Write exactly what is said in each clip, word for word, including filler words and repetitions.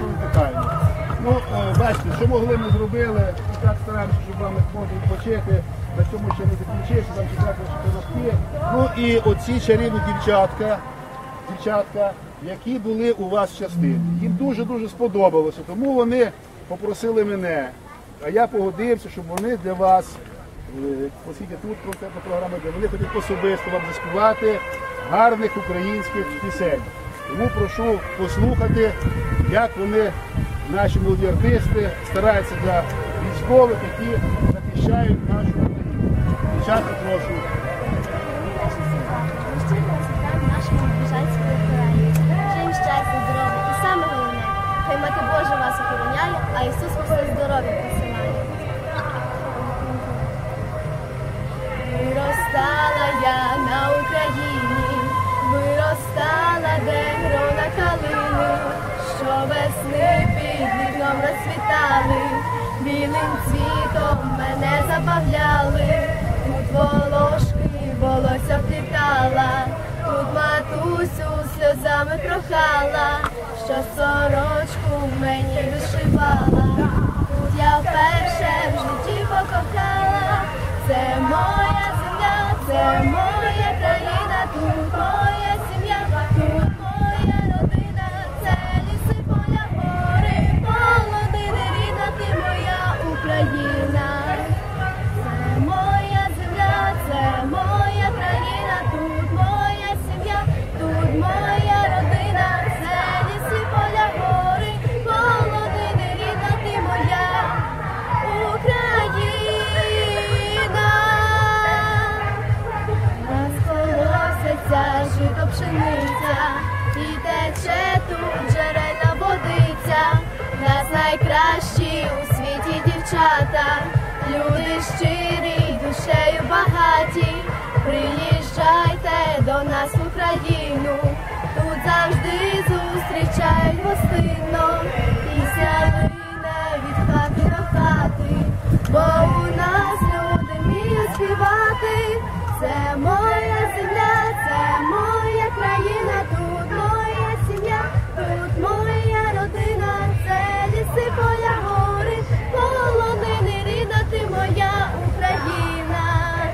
пам'ятаємо. Ну, е, бачите, що могли ми зробили, і так стараємося, щоб вам можна відпочити, на цьому ще не закінчився, там ще треба допомогти. Ну і оці чарівні дівчатка, дівчатка, які були у вас в частині. Їм дуже-дуже сподобалося, тому вони попросили мене, а я погодився, щоб вони для вас, оскільки тут концертна програма, де вони хочуть особисто вам заспівати гарних українських пісень. Тому прошу послухати, як вони, наші молоді артисти, стараються для військових, які захищають нашу Україну. Дівчатка, прошу. Нашому Біжанському краї. Всім щастя, здоров'я і саме головне, хай Мати Божа вас охороняє, а Ісус Христос здоров'я посилає. Виростала я на Україні, виростала, де грона калини, що весни під вікном розцвітали, білим цвітом мене забавляли, тут волошки волосся вплітала, тут матусю сльозами прохала, що сорочку мені вишивала, тут я вперше в житті покохала, це моя земля, це моя країна, тут моя сім'я, тут моя родина, це ліси, поля, гори, полонини, рідна, ти моя Україна. Це моя земля, це моя країна, тут моя сім'я, тут моя родина, це ліси, поля, гори, полонини, рідна, ти моя Україна. Розколоситься жито пшениця, і тече тут джерельна водиця, нас найкращі у світі дівчата, люди щирі, душею багаті, приїжджайте до нас в Україну, тут завжди зустрічають гостинно, пісня лине від хати до хати, бо у нас люди вміють співати. Це моя земля, це моя країна, тут моя сім'я, тут моя родина, це ліси, поля, гори, полонини, рідна, ти моя Україна.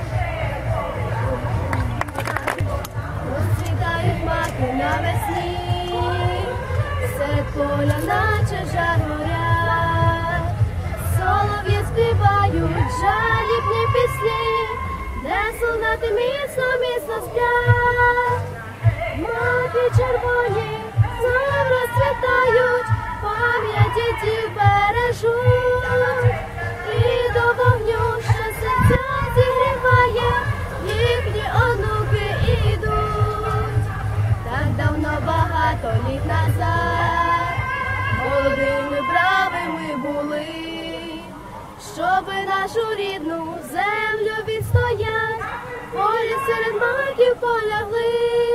Розцвітають маки навесні, серед поля наче жар горять, солов'ї співають жалібні пісні, де солдати міцно, міцно сплять, маки червоні знов розцвітають, пам'ять дітей бережуть, і до вогню, що серця зігріває, їхні онуки ідуть. Так давно, багато літ назад, молодими бравими були, щоби нашу рідну землю відстоять, полі серед маків полягли,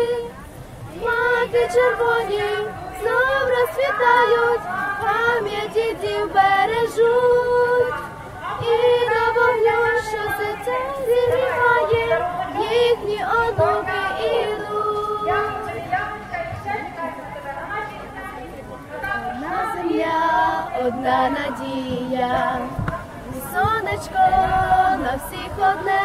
маки червоні знов розцвітають, пам'ять дідів бережуть, і до вогню, що серце зігріває, їхні онуки ідуть. Одна земля, одна надія, сонечко на всіх одне,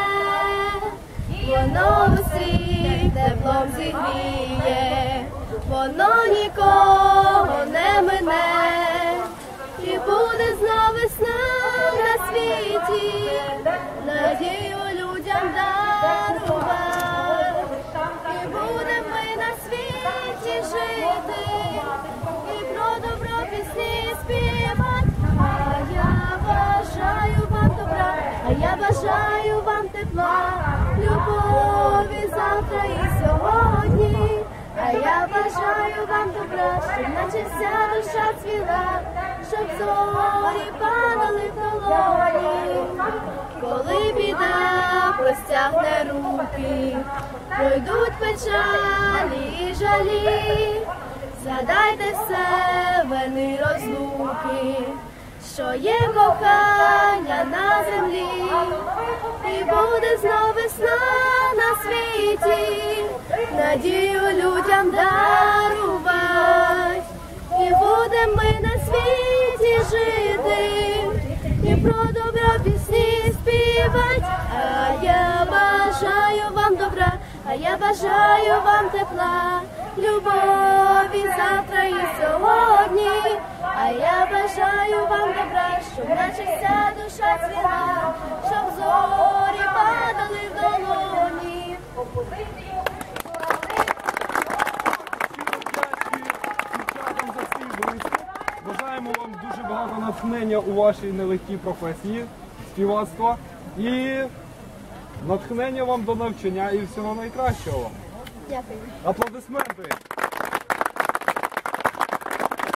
воно усіх теплом зігріє, воно нікого не мине, і буде знов весна на світі, надію людям дарувати, і будемо ми на світі жити, і про добро пісні співати. А я бажаю вам добра, а я бажаю вам тепла, любові завтра і сьогодні. А я бажаю вам добра, щоб наче вся душа цвіла, щоб зорі падали в долоні. Коли біда простягне руки, пройдуть печалі і жалі, згадайте все, вини розлуки, що є кохання на землі, і буде знов весна на світі, надію людям дарувать, і будемо ми на світі жити, і про добро пісні співать. А я бажаю вам добра, а я бажаю вам тепла, любові завтра і сьогодні. А я бажаю вам добра, щоб наче вся душа цвіла, щоб зорі падали в долоні. Дівчатам за цей виступ. Бажаємо вам дуже багато натхнення у вашій нелегкій професії співацтва і натхнення вам до навчання і всього найкращого. Дякую. Аплодисменти!